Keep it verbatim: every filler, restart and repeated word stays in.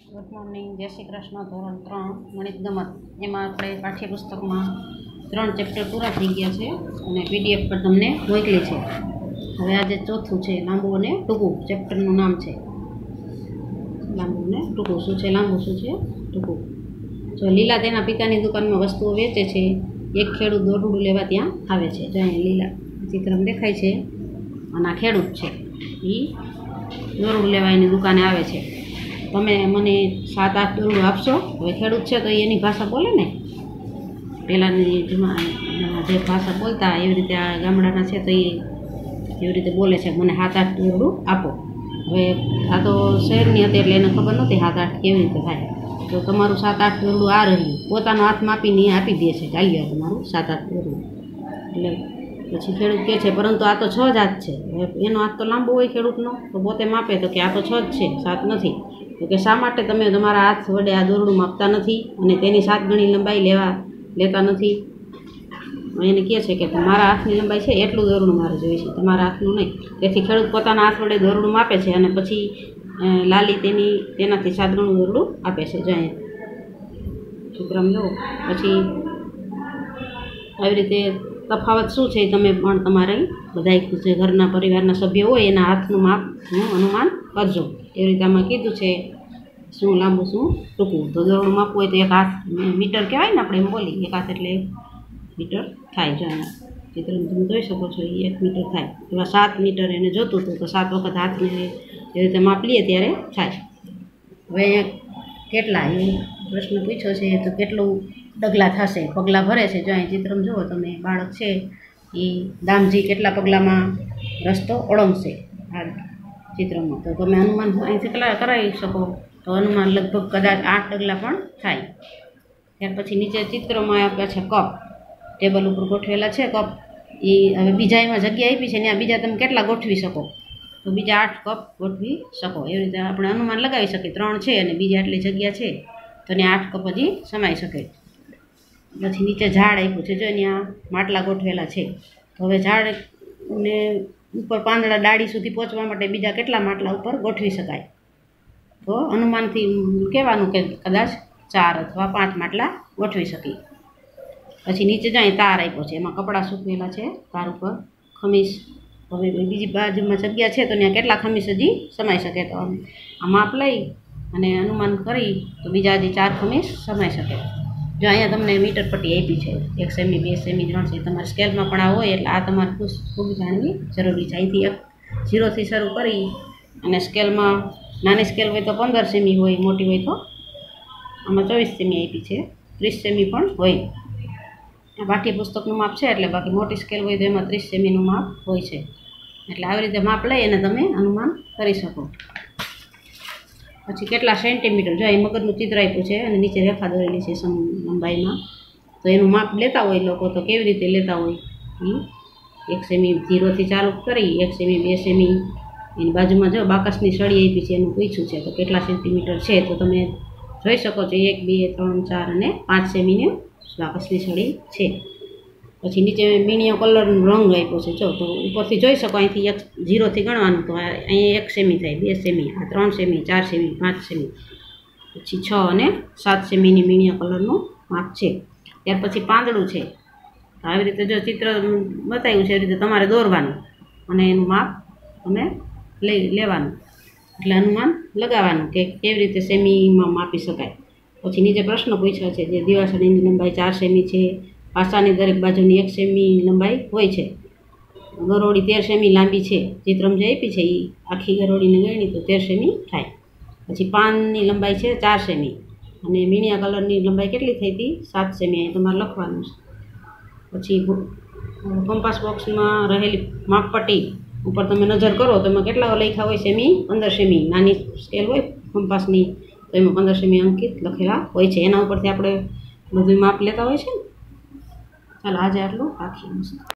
Good morning. जय श्री कृष्ण। धोरण त्रण गणित गमत एमां आपणे पाठ्यपुस्तक में त्रण चेप्टर पूरा थई गया है और पीडीएफ पर तमने मोकली है। हवे आज चौथुं है लांबू अने टूंकू। चेप्टरनुं नाम है लांबू ने टूंकू। शुं छे लांबू, शुं छे टूंकू। जो लीला तेना पितानी दुकान में वस्तुओं वेचे छे। एक खेडूत दोरडું लेवा त्यां आवे छे। जो अहीं लीला चित्रम देखाय छे अने आ खेडूत छे ई दोरडું लेवा एनी दुकाने आवे छे। तमे मने सात आठ दोरडું आपशो। हवे खेडूत छे तो एनी भाषा बोले ने पहेलानी जे भाषा बोलता एवी रीते आ गामडाना छे तो एवी रीते बोले छे मने सात आठ दोरडું आपो। हवे आ तो शहेरनी हती एटले एने खबर नहोती सात आठ केवी रीते थाय। तो तमारुं सात आठ दोरडું आ रह्युं पोतानो हाथ मापीने आपी दे छे कि आल्यो तमारुं सात आठ दोरडું। એટલે પછી ખેડૂત કહે છે પરંતુ આ તો છ જ હાથ છે। એનો હાથ તો લાંબો હોય ખેડૂતનો તો પોતે માપે તો કે આ તો છ જ છે, સાત નથી। તો કે શા માટે તમે તમારા હાથ વડે આ દોરડું માપતા નથી અને તેની સાત ગણી લંબાઈ લેવા લેતા નથી? એને કહે છે કે મારા હાથની લંબાઈ છે એટલું દોરડું મારે જોઈએ છે, તમારા હાથનું નહીં। તેથી ખેડૂત પોતાના હાથ વડે દોરડું માપે છે અને પછી લાલી તેની તેનાથી સાત ગણું દોરડું આપે છે। જો અહીંયા ચિત્રમાં જો પછી આવી રીતે તફાવત શું છે તમે પણ તમારે બધા જે ઘરના પરિવારના સભ્યો હોય એના હાથનું માપનું અનુમાન કરજો। એવી રીતે આમાં કીધું છે શું લાંબુ શું ટૂંકું। તો દોરડું માપવું હોય તો એક હાથ મીટર કહેવાય ને આપણે એમ બોલી, એક હાથ એટલે એક મીટર થાય। જો અહીંયા ચિત્રમાં તમે જોઈ શકો છો એ એક મીટર થાય। એવા સાત મીટર એને જોતું હતું તો સાત વખત હાથને એ રીતે માપ લઈએ ત્યારે થાય। હવે અહીંયા કેટલા એ પ્રશ્ન પૂછ્યો છે તો કેટલું ડગલા થશે, પગલાં ભરે છે। જો અહીં ચિત્રમાં જુઓ તમે બાળક છે એ દામજી કેટલા પગલામાં રસ્તો ઓળંગશે આ ચિત્રમાં। તો તમે અનુમાન અહીંથી કેટલા કરાવી શકો તો અનુમાન લગભગ કદાચ આઠ ડગલા પણ થાય। ત્યાર પછી નીચે ચિત્રમાં આપ્યા છે કપ, ટેબલ ઉપર ગોઠવેલા છે કપ। એ હવે બીજા એમાં જગ્યા આપી છે ત્યાં બીજા તમે કેટલા ગોઠવી શકો તો બીજા આઠ કપ ગોઠવી શકો। એવી રીતે આપણે અનુમાન લગાવી શકીએ। ત્રણ છે અને બીજા આટલી જગ્યા છે તો ત્યાં આઠ કપ હજી સમાઈ શકે। પછી નીચે ઝાડ આપ્યું છે, જો ત્યાં માટલા ગોઠવેલા છે તો હવે ઝાડને ઉપર પાંદડા ડાળી સુધી પહોંચવા માટે બીજા કેટલા માટલા ઉપર ગોઠવી શકાય? તો અનુમાનથી કહેવાનું કે કદાચ ચાર અથવા પાંચ માટલા ગોઠવી શકીએ। પછી નીચે જાય તાર આપ્યો છે, એમાં કપડાં સૂકવેલા છે તાર ઉપર। ખમીસ, હવે બીજી બાજુમાં જગ્યા છે તો ત્યાં કેટલા ખમીસ હજી સમાઈ શકે? તો આ માપ લઈ અને અનુમાન કરી તો બીજા હજી ચાર ખમીસ સમાઈ શકે। જો અહીંયા તમને મીટર પટ્ટી આપી છે, એક સેમી, બે સેમી, ત્રણ સેમી। તમારે સ્કેલમાં પણ આ હોય એટલે આ તમારે ખૂબ જાણવી જરૂરી છે। અહીંથી એક ઝીરોથી શરૂ કરી અને સ્કેલમાં નાની સ્કેલ હોય તો પંદર સેમી હોય, મોટી હોય તો આમાં ચોવીસ સેમી આપી છે, ત્રીસ સેમી પણ હોય। આ પાઠ્યપુસ્તકનું માપ છે એટલે બાકી મોટી સ્કેલ હોય તો એમાં ત્રીસ સેમીનું માપ હોય છે। એટલે આવી રીતે માપ લઈ અને તમે અનુમાન કરી શકો। પછી કેટલા સેન્ટીમીટર, જો અહીં મગરનું ચિત્ર આપ્યું છે અને નીચે રેખા દોરેલી છે સમ લંબાઈમાં। તો એનું માપ લેતા હોય લોકો તો કેવી રીતે લેતા હોય એ એક સેમી ઝીરોથી ચાલુ કરી, એક સેમી, બે સેમી, એની બાજુમાં જો બાકસની સળી આપી છે એનું પૂછ્યું છે તો કેટલા સેન્ટીમીટર છે તો તમે જોઈ શકો છો એક, બે, ત્રણ, ચાર અને પાંચ સેમીની બાકસની સળી છે। પછી નીચે મીણિયો કલરનો રંગ આપ્યો છે, જો તો ઉપરથી જોઈ શકો અહીંથી એક ઝીરોથી ગણવાનું તો અહીંયા એક સેમી થાય, બે સેમી, આ ત્રણ સેમી, ચાર સેમી, પાંચ સેમી, પછી છ અને સાત સેમીની મીણિયા કલરનું માપ છે। ત્યાર પછી પાંદડું છે, આવી રીતે જો ચિત્ર બતાવ્યું છે એ રીતે તમારે દોરવાનું અને એનું માપ તમે લઈ લેવાનું એટલે અનુમાન લગાવવાનું કે કેવી રીતે સેમીમાં માપી શકાય। પછી નીચે પ્રશ્ન પૂછ્યો છે જે દિવાસળીની લંબાઈ ચાર સેમી છે, પાસાની દરેક બાજુની એક સેમી લંબાઈ હોય છે, ગરોળી તેર સેમી લાંબી છે। ચિત્રમાં જે આપી છે એ આખી ગરોળીને ગણી તો તેર સેમી થાય। પછી પાનની લંબાઈ છે ચાર સેમી અને મીણિયા કલરની લંબાઈ કેટલી થઈ હતી? સાત સેમી, અહીં તમારે લખવાનું છે। પછી કંપાસ બોક્સમાં રહેલી માપપટ્ટી ઉપર તમે નજર કરો તો એમાં કેટલા લખ્યા હોય? સેમી, પંદર સેમી। નાની સ્કેલ હોય કંપાસની તો એમાં પંદર સેમી અંકિત લખેલા હોય છે, એના ઉપરથી આપણે બધું માપ લેતા હોય છે ને। ચાલો આજે આટલું રાખીએ।